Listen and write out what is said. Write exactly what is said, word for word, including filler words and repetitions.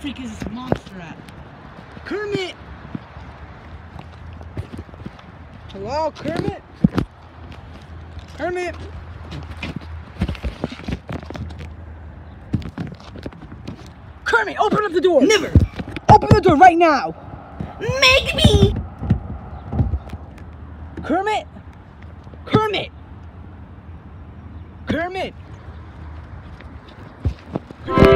freak is this monster at? Kermit! Hello, Kermit? Kermit! Kermit, open up the door! Never! Open the door right now! Make me! Kermit! Kermit! Kermit! Kermit!